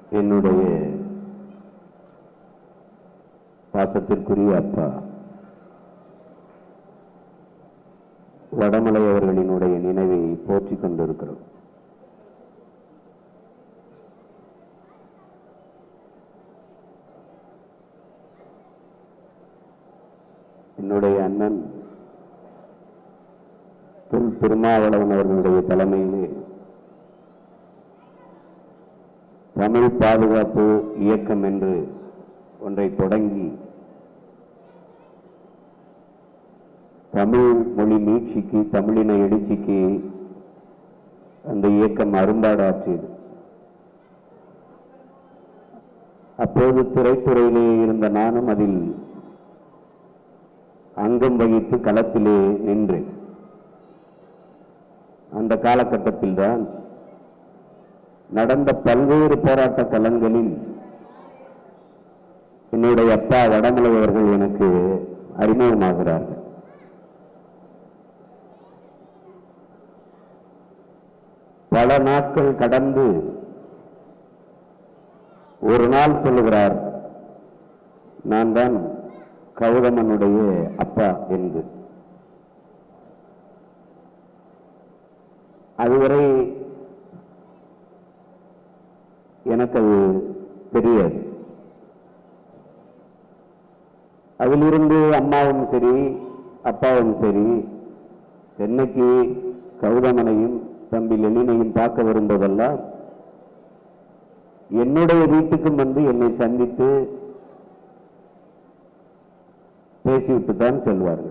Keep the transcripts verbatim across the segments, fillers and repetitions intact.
என்னுடைய பாசத்திற்குரிய அப்பா வடமலை அவர்களினுடைய நினைவை போற்றிக் கொண்டிருக்கிறோம். என்னுடைய அண்ணன் தொல் திருமாவளவன் அவர்களுடைய தலைமையிலே தமிழ் பாதுகாப்பு இயக்கம் என்று ஒன்றை தொடங்கி தமிழ் மொழி மீட்சிக்கு, தமிழின எழுச்சிக்கு அந்த இயக்கம் அரும்பாடாற்றியது. அப்போது திரைத்துறையிலே இருந்த நானும் அதில் அங்கம் வகித்து களத்திலே நின்றேன். அந்த காலகட்டத்தில் தான் நடந்த பல்வேறு போராட்ட களங்களில் என்னுடைய அப்பா வடமலை அவர்கள் எனக்கு அறிமுகமாகிறார்கள். பல நாட்கள் கடந்து ஒரு நாள் சொல்லுகிறார், நான் தான் கௌதமனுடைய அப்பா என்று. அதுவரை எனக்கு அது தெரியாது. அதிலிருந்து அம்மாவும் சரி அப்பாவும் சரி சென்னைக்கு கௌதமனையும் தம்பி லெனினையும் பார்க்க வரும்போதெல்லாம் என்னுடைய வீட்டுக்கும் வந்து என்னை சந்தித்து பேசிவிட்டு தான் செல்வார்கள்.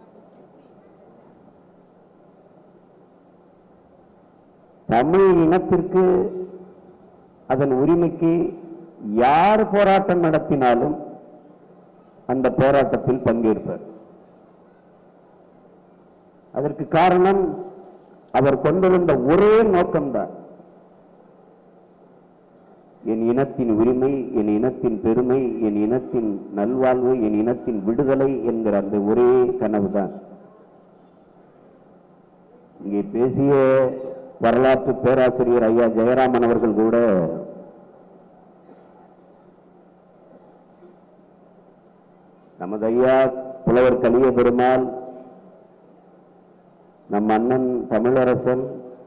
தமிழ் இனத்திற்கு, அதன் உரிமைக்கு யார் போராட்டம் நடத்தினாலும் அந்த போராட்டத்தில் பங்கேற்பார். அதற்கு காரணம் அவர் கொண்டு வந்த ஒரே நோக்கம்தான், என் இனத்தின் உரிமை, என் இனத்தின் பெருமை, என் இனத்தின் நல்வாழ்வு, என் இனத்தின் விடுதலை என்கிற அந்த ஒரே கனவுதான். இங்கே பேசிய வரலாற்று பேராசிரியர் ஐயா ஜெயராமன் அவர்கள் கூட நமது ஐயா புலவர் கலிய பெருமாள், நம் அண்ணன் தமிழரசன்,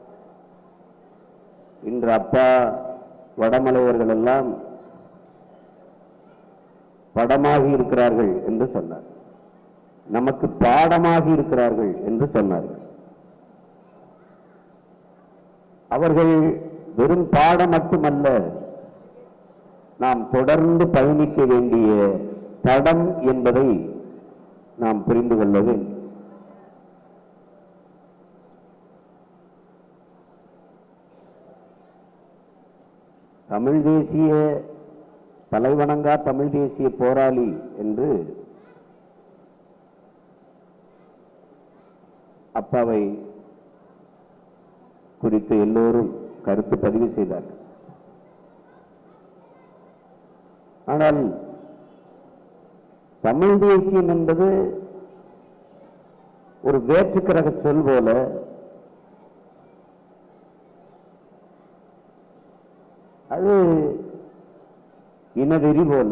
இன்று அப்பா வடமலையர்கள் எல்லாம் படமாகி இருக்கிறார்கள் என்று சொன்னார். நமக்கு பாடமாகி இருக்கிறார்கள் என்று சொன்னார்கள். அவர்கள் வெறும் பாடம் மட்டுமல்ல, நாம் தொடர்ந்து பயணிக்க வேண்டிய தடம் என்பதை நாம் புரிந்து கொள்ள வேண்டும். தமிழ் தேசிய தலைவணங்கா தமிழ் தேசிய போராளி என்று அப்பாவை குறித்து எல்லோரும் கருத்து பதிவு செய்தார்கள். ஆனால் தமிழ் தேசியம் என்பது ஒரு வேற்றுக்கிரக சொல் போல அது இனவெறி போல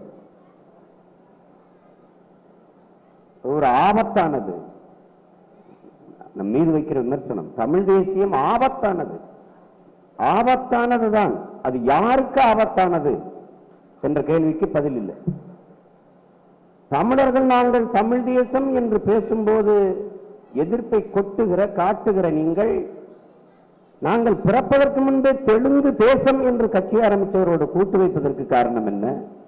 ஒரு ஆபத்தானது. நம் மீது வைக்கிற விமர்சனம், தமிழ் தேசியம் ஆபத்தானது. ஆபத்தானதுதான். அது யாருக்கு ஆபத்தானது என்ற கேள்விக்கு பதில் இல்லை. தமிழர்கள் நாங்கள் தமிழ் தேசம் என்று பேசும்போது எதிர்ப்பை கொட்டுகிற காட்டுகிற நீங்கள், நாங்கள் பிறப்பதற்கு முன்பே தெலுங்கு தேசம் என்று கட்சி ஆரம்பித்தவரோடு கூட்டு வைப்பதற்கு காரணம் என்ன?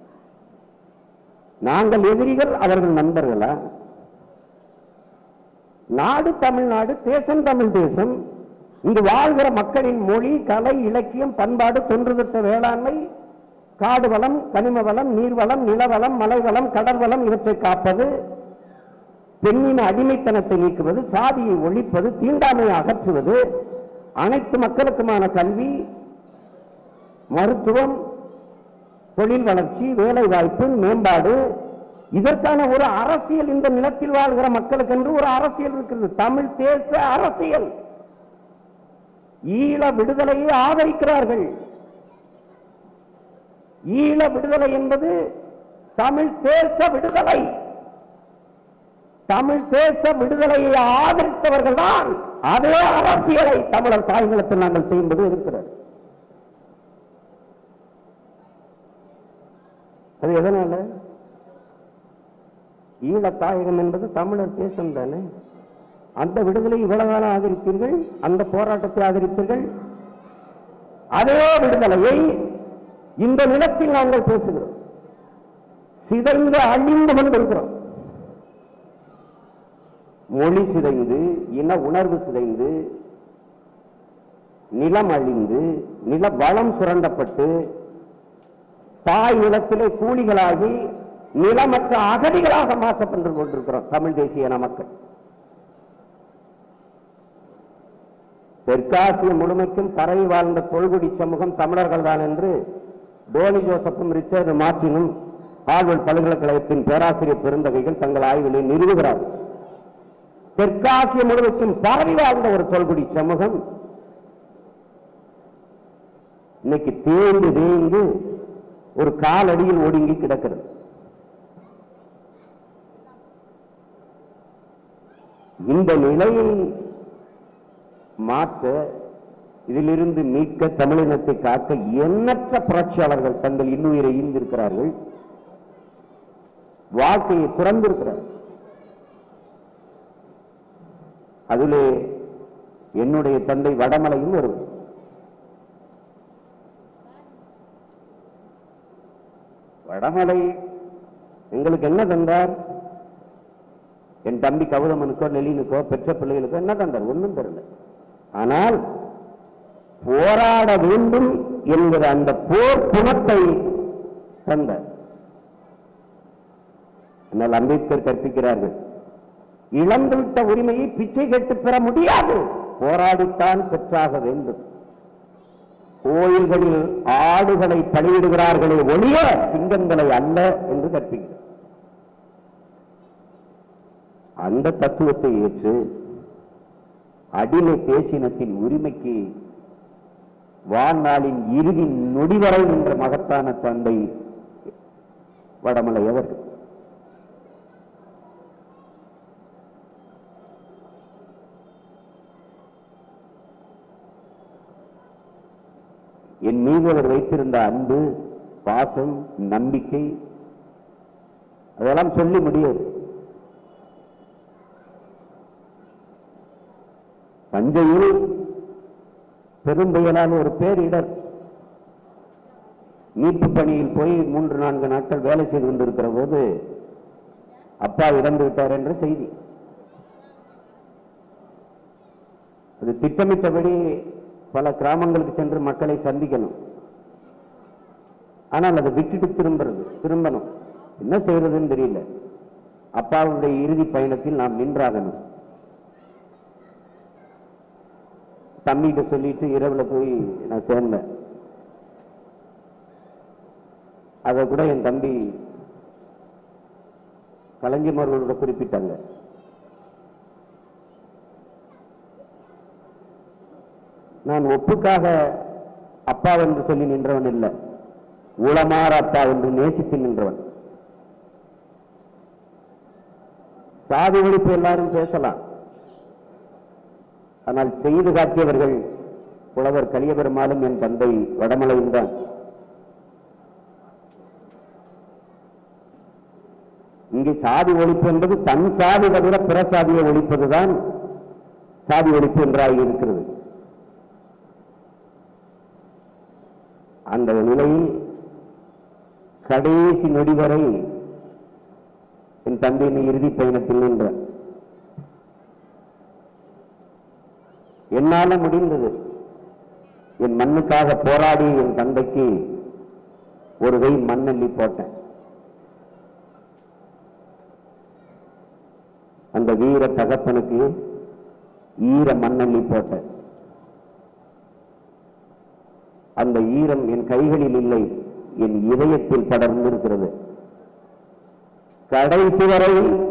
நாங்கள் எதிரிகள், அவர்கள் நண்பர்களா? நாடு தமிழ்நாடு, தேசம் தமிழ் தேசம். இங்கு வாழ்கிற மக்களின் மொழி, கலை, இலக்கியம், பண்பாடு, தொன்றுதொட்ட வேளாண்மை, காடு வளம், கனிம வளம், நீர்வளம், நிலவளம், மலைவளம், கடல் வளம் இவற்றை காப்பது, பெண்ணின அடிமைத்தனத்தை நீக்குவது, சாதியை ஒழிப்பது, தீண்டாமையை அகற்றுவது, அனைத்து மக்களுக்குமான கல்வி, மருத்துவம், தொழில் வளர்ச்சி, வேலை வாய்ப்பு, மேம்பாடு, இதற்கான ஒரு அரசியல் இந்த நிலத்தில் வாழ்கிற மக்களுக்கு என்று ஒரு அரசியல் இருக்கிறது. தமிழ் தேச அரசியல். ஈழ விடுதலையை ஆதரிக்கிறார்கள். ஈழ விடுதலை என்பது தமிழ் தேச விடுதலை. தமிழ் தேச விடுதலையை ஆதரித்தவர்கள் தான் அதே அரசியலை தமிழர் தாய்நிலத்தில் நாங்கள் செய்யும்போது இருக்கிறது. அது எதனால? ஈழத்தாயகம் என்பது தமிழர் தேசம் தானே. அந்த விடுதலை இவ்வளவு காலம் ஆதரித்தீர்கள், அந்த போராட்டத்தை ஆதரித்தீர்கள். அதே விடுதலையை இந்த நிலத்தில் நாங்கள் பேசுகிறோம். சிதைந்து அழிந்து கொண்டிருக்கிறோம். மொழி சிதைந்து, இன உணர்வு சிதைந்து, நிலம் அழிந்து, நில வளம் சுரண்டப்பட்டு, தாய் நிலத்திலே கூலிகளாகி நிலமற்ற அகதிகளாக மாற்றப்பட்டு கொண்டிருக்கிறோம் தமிழ் தேசிய இன மக்கள். தெற்காசிய முழுமைக்கும் பரவி வாழ்ந்த தொல்குடி சமூகம் தமிழர்கள் தான் என்று டோனி ஜோசப்பும் ரிச்சர்டு மார்டினும் ஹார்வர்ட் பல்கலைக்கழகத்தின் பேராசிரியர் பெருந்தகைகள் தங்கள் ஆய்விலே நிறுவுகிறார்கள். தெற்காசிய முழுமைக்கும் பரவி வாழ்ந்த ஒரு தொல்குடி சமூகம் இன்னைக்கு தேய்ந்து தேய்ந்து ஒரு காலடியில் ஒடுங்கி கிடக்கிறது. இந்த நிலையை மாற்ற, இதிலிருந்து மீட்க, தமிழினத்தை காக்க எண்ணற்ற புரட்சியாளர்கள் தங்கள் இன்னுயிரை ஈந்திருக்கிறார்கள், வாழ்க்கையை துறந்திருக்கிறார்கள். அதிலே என்னுடைய தந்தை வடமலையும் ஒரு வடமலை எங்களுக்கு என்ன தந்தார்? என் தம்பி கௌதமனுக்கோ நெலினுக்கோ பெற்ற பிள்ளைகளுக்கோ என்ன தந்தார்? ஒன்றும் தெரியல. ஆனால் போராட வேண்டும் என்கிற அந்த போர் குணத்தை தந்தார். ஆனால் அம்பேத்கர் கற்பிக்கிறார்கள், இழந்துவிட்ட உரிமையை பிச்சை கேட்டு பெற முடியாது, போராடித்தான் பெற்றாக வேண்டும். கோயில்களில் ஆடுகளை பலியிடுகிறார்களே ஒழிய சிங்கங்களை அல்ல என்று கற்பிக்கிறார். அந்த தத்துவத்தை ஏற்று அடிமை தேசினத்தின் உரிமைக்கு வாழ்நாளின் இறுதி நொடிவரை நின்ற மகத்தான தந்தை வடமலை அவர்கள். என் மீது அவர் வைத்திருந்த அன்பு, பாசம், நம்பிக்கை அதெல்லாம் சொல்லி முடியாது. தஞ்சையில் பெரும்பெயலான ஒரு பேரிடர், மீட்பு பணியில் போய் மூன்று நான்கு நாட்கள் வேலை செய்து கொண்டிருக்கிற போது அப்பா இறந்து விட்டார் என்ற செய்தி. அது திட்டமிட்டபடி பல கிராமங்களுக்கு சென்று மக்களை சந்திக்கணும். ஆனால் அதை விட்டுட்டு திரும்புறது திரும்பணும் என்ன செய்யறதுன்னு தெரியல. அப்பாவுடைய இறுதி பயணத்தில் நாம் நின்றாகணும். தம்பிகிட்ட சொல்லிட்டு இரவுல போய் நான் சேர்ந்தேன். அதை கூட என் தம்பி கலைஞர்களோட குறிப்பிட்டாங்க. நான் ஒப்புக்காக அப்பா என்று சொல்லி நின்றவன் இல்லை, உளமாற அப்பா என்று நேசித்து நின்றவன். சாதி ஒழிப்பு எல்லாரும் பேசலாம், ஆனால் செய்து காட்டியவர்கள் புலவர் கலியபெருமாளும் என் தந்தை வடமலையும் தான். இங்கே சாதி ஒழிப்பு என்பது தன் சாதி தவிர பிற சாதியை ஒழிப்பதுதான் சாதி ஒழிப்பு என்றாக இருக்கிறது. அந்த நிலையில் கடைசி நொடி வரை என் தந்தையின் இறுதி பயணத்தில் நின்ற என்னால முடிந்தது. என் மண்ணுக்காக போராடி என் தந்தைக்கு ஒரு கை மண்ணள்ளி போட்டேன். அந்த வீர தகப்பனுக்கு ஈர மண்ணள்ளி போட்டேன். அந்த ஈரம் என் கைகளில் இல்லை, என் இதயத்தில் படர்ந்திருக்கிறது. கடைசி வரை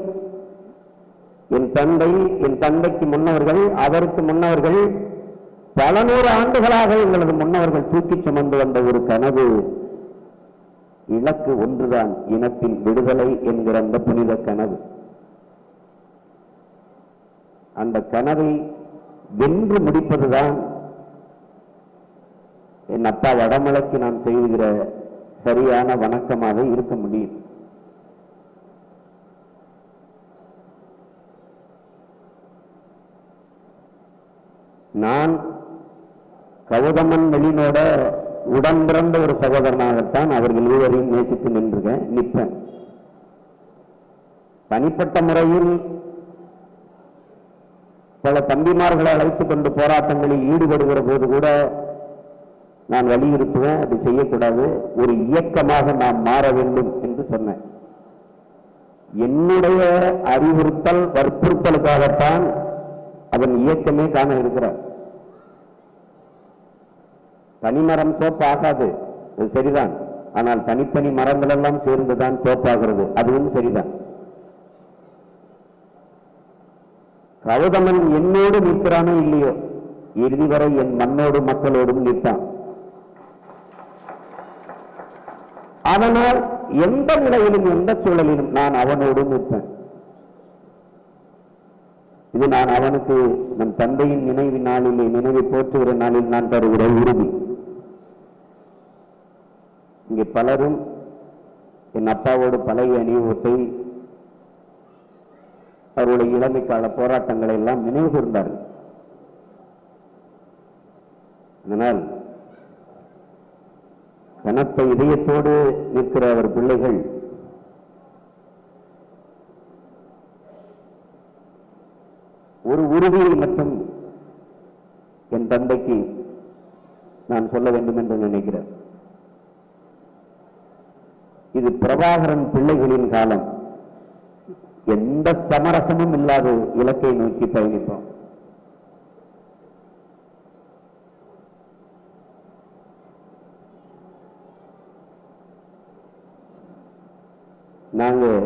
என் தந்தை, என் தந்தைக்கு முன்னவர்கள், அதற்கு முன்னவர்கள், பல நூறு ஆண்டுகளாக எங்களது முன்னவர்கள் தூக்கி சுமந்து வந்த ஒரு கனவு இலக்கு ஒன்றுதான், இனத்தின் விடுதலை என்கிற அந்த புனித கனவு. அந்த கனவை வென்று முடிப்பதுதான் என் அப்பா வடமலைக்கு நான் செய்கிற சரியான வணக்கமாக இருக்க முடியும். நான் கௌதமன் வெளினோட உடன் பிறந்த ஒரு சகோதரனாகத்தான் அவர்கள் இருவரையும் நேசித்து நின்றுக நிற்பேன். தனிப்பட்ட முறையில் பல தம்பிமார்களை அழைத்துக் கொண்டு போராட்டங்களில் ஈடுபடுகிற போது கூட நான் வலியுறுத்துவேன், அது செய்யக்கூடாது, ஒரு இயக்கமாக நாம் மாற வேண்டும் என்று சொன்னேன். என்னுடைய அறிவுறுத்தல் வற்புறுத்தலுக்காகத்தான் அவன் இயக்கமே காண இருக்கிறார். தனிமரம் தோப்பாகாது, அது சரிதான். ஆனால் தனித்தனி மரங்கள் எல்லாம் சேர்ந்துதான் தோப்பாகிறது, அதுவும் சரிதான். கௌதமன் என்னோடு நிற்கிறானோ இல்லையோ, இறுதி வரை என் மண்ணோடு மக்களோடும் நிற்பான். அதனால் எந்த நிலையிலும் எந்த சூழலிலும் நான் அவனோடு நிற்பேன். இது நான் அவனுக்கு நம் தந்தையின் நினைவு நாளிலே நினைவை போற்றுகிற நாளில் நான் தருகிற உறுதி. இங்கே பலரும் என் அப்பாவோடு பழைய அணிவகுப்பை, அவருடைய இளமை கால போராட்டங்களை எல்லாம் நினைவு கூர்ந்தார்கள். அதனால் கனத்த இதயத்தோடு நிற்கிற அவர் பிள்ளைகள் ஒரு உறுதியை மட்டும் என் தந்தைக்கு நான் சொல்ல வேண்டும் என்று நினைக்கிறேன். இது பிரபாகரன் பிள்ளைகளின் காலம். எந்த சமரசமும் இல்லாத இலக்கை நோக்கி பயணிப்போம். நாங்கள்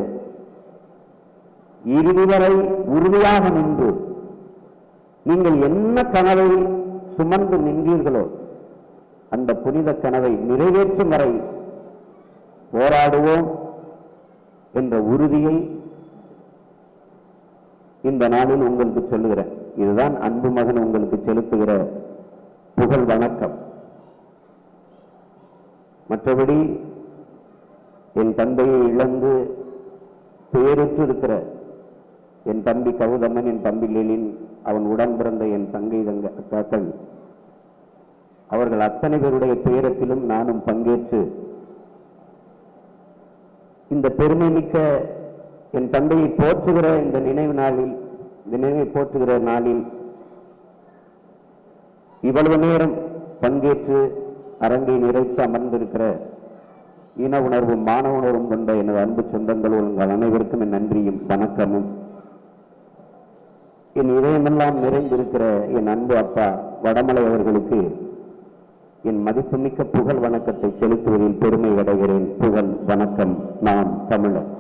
இறுதி வரை உறுதியாக நின்று, நீங்கள் என்ன கனவை சுமந்து நின்றீர்களோ அந்த புனித கனவை நிறைவேற்றும் வரை போராடுவோம் என்ற உறுதியை இந்த நாளில் உங்களுக்கு சொல்லுகிறேன். இதுதான் அன்பு மகன் உங்களுக்கு செலுத்துகிற புகழ் வணக்கம். மற்றபடி என் தந்தையை இழந்து பேருற்று இருக்கிற என் தம்பி கௌதமன், என் தம்பி லெலின், அவன் உடன் பிறந்த என் தங்கை தங்க அக்காக்கள், அவர்கள் அத்தனை பேருடைய துயரத்திலும் நானும் பங்கேற்று இந்த பெருமை மிக்க என் தந்தையை போற்றுகிற இந்த நினைவு நாளில், நினைவை போற்றுகிற நாளில் இவ்வளவு நேரம் பங்கேற்று அரங்கை நிறைத்து அமர்ந்திருக்கிற இன உணர்வும் மாணவ உணர்வும் கொண்ட எனது அன்பு சொந்தங்கள் உங்கள் அனைவருக்கும் என் நன்றியும் வணக்கமும். என் இதயமெல்லாம் நிறைந்திருக்கிற என் அன்பு அப்பா வடமலை அவர்களுக்கு என் மதிப்புமிக்க புகழ் வணக்கத்தை செலுத்துவதில் பெருமை அடைகிறேன். புகழ் வணக்கம். நாம் தமிழர்.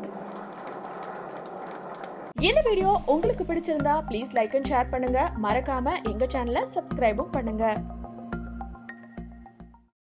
இந்த வீடியோ உங்களுக்கு பிடிச்சிருந்தா ப்ளீஸ் லைக் அண்ட் ஷேர் பண்ணுங்க. மறக்காம எங்க சேனலை சப்ஸ்கிரைபும் பண்ணுங்க.